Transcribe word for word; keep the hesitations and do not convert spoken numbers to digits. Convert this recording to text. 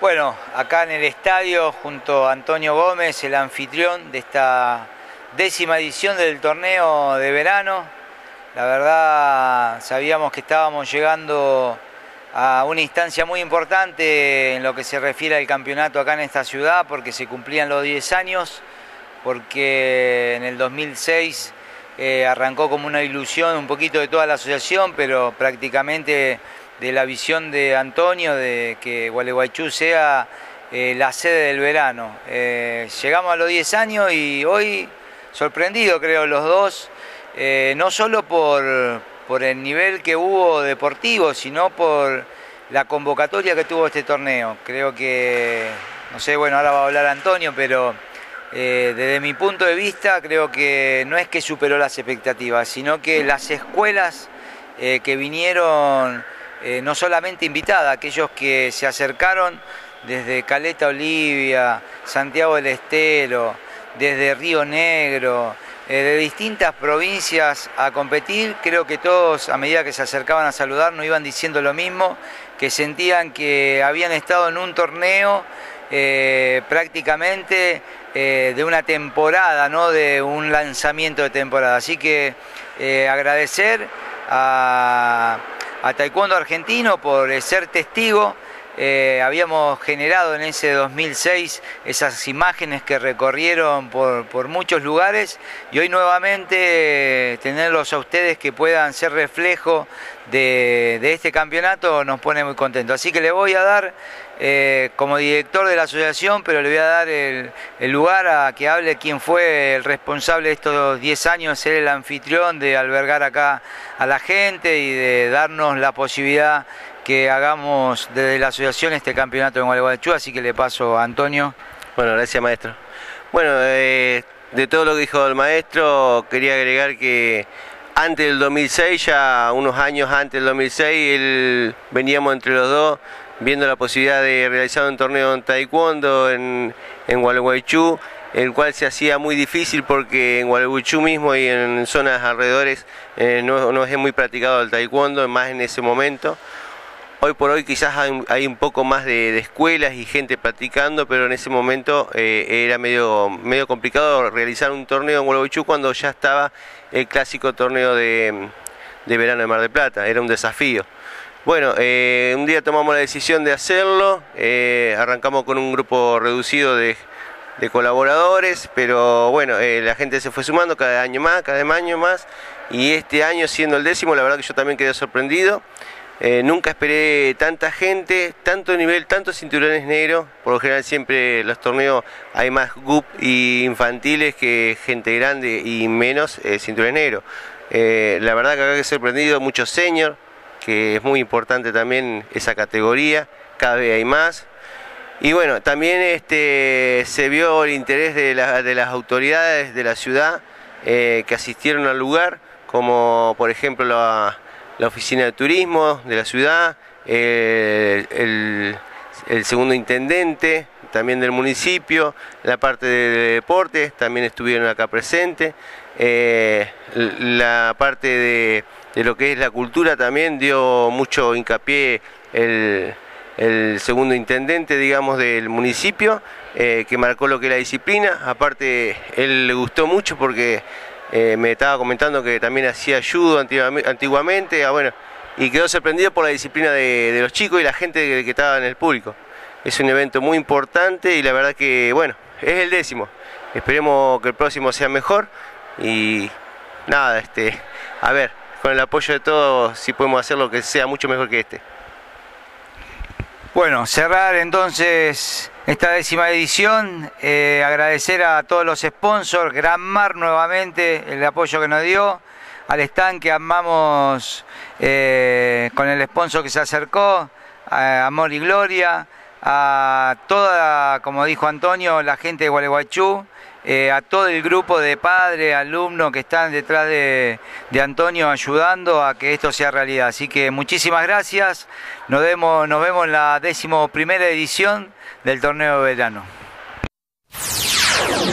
Bueno, acá en el estadio, junto a Antonio Gómez, el anfitrión de esta décima edición del torneo de verano. La verdad, sabíamos que estábamos llegando a una instancia muy importante en lo que se refiere al campeonato acá en esta ciudad, porque se cumplían los diez años, porque en el dos mil seis eh, arrancó como una ilusión un poquito de toda la asociación, pero prácticamente de la visión de Antonio de que Gualeguaychú sea eh, la sede del verano. Eh, llegamos a los diez años y hoy sorprendido creo los dos, eh, no solo por, por el nivel que hubo deportivo, sino por la convocatoria que tuvo este torneo. Creo que, no sé, bueno, ahora va a hablar Antonio, pero eh, desde mi punto de vista creo que no es que superó las expectativas, sino que las escuelas eh, que vinieron, Eh, no solamente invitada, aquellos que se acercaron desde Caleta Olivia, Santiago del Estero, desde Río Negro, eh, de distintas provincias a competir, creo que todos a medida que se acercaban a saludar nos iban diciendo lo mismo, que sentían que habían estado en un torneo eh, prácticamente eh, de una temporada, no de un lanzamiento de temporada. Así que eh, agradecer a... a Taekwondo Argentino por ser testigo. Eh, habíamos generado en ese dos mil seis esas imágenes que recorrieron por, por muchos lugares y hoy nuevamente eh, tenerlos a ustedes que puedan ser reflejo de, de este campeonato nos pone muy contentos. Así que le voy a dar eh, como director de la asociación, pero le voy a dar el, el lugar a que hable quién fue el responsable de estos diez años, ser el anfitrión de albergar acá a la gente y de darnos la posibilidad que hagamos desde la asociación este campeonato en Gualeguaychú, así que le paso a Antonio. Bueno, gracias maestro. Bueno, eh, de todo lo que dijo el maestro, quería agregar que antes del dos mil seis, ya unos años antes del dos mil seis, él, veníamos entre los dos viendo la posibilidad de realizar un torneo en taekwondo en, en Gualeguaychú, el cual se hacía muy difícil porque en Gualeguaychú mismo y en zonas alrededores eh, no, no es muy practicado el taekwondo, más en ese momento. Hoy por hoy quizás hay, hay un poco más de, de escuelas y gente practicando, pero en ese momento eh, era medio, medio complicado realizar un torneo en Gualeguaychú cuando ya estaba el clásico torneo de, de verano de Mar del Plata, era un desafío. Bueno, eh, un día tomamos la decisión de hacerlo, eh, arrancamos con un grupo reducido de, de colaboradores, pero bueno, eh, la gente se fue sumando cada año más, cada año más, y este año siendo el décimo, la verdad que yo también quedé sorprendido. Eh, nunca esperé tanta gente, tanto nivel, tantos cinturones negros. Por lo general siempre los torneos hay más G U P y infantiles que gente grande y menos eh, cinturones negros. Eh, la verdad que acá he sorprendido muchos senior, que es muy importante también esa categoría, cada vez hay más. Y bueno, también este, se vio el interés de, la, de las autoridades de la ciudad eh, que asistieron al lugar, como por ejemplo la... la oficina de turismo de la ciudad, eh, el, el segundo intendente también del municipio, la parte de deportes también estuvieron acá presentes, eh, la parte de, de lo que es la cultura también dio mucho hincapié el, el segundo intendente, digamos, del municipio, eh, que marcó lo que es la disciplina. Aparte, él le gustó mucho porque Eh, me estaba comentando que también hacía judo antiguamente, ah, bueno, y quedó sorprendido por la disciplina de, de los chicos y la gente que, que estaba en el público. Es un evento muy importante y la verdad que, bueno, es el décimo. Esperemos que el próximo sea mejor y nada, este, a ver, con el apoyo de todos, si podemos hacer lo que sea mucho mejor que este. Bueno, cerrar entonces esta décima edición, eh, agradecer a todos los sponsors, Gran Mar nuevamente, el apoyo que nos dio, al stand que armamos eh, con el sponsor que se acercó, a Amor y Gloria, a toda, como dijo Antonio, la gente de Gualeguaychú, eh, a todo el grupo de padres, alumnos que están detrás de, de Antonio ayudando a que esto sea realidad. Así que muchísimas gracias, nos vemos, nos vemos en la décimo primera edición del torneo de verano.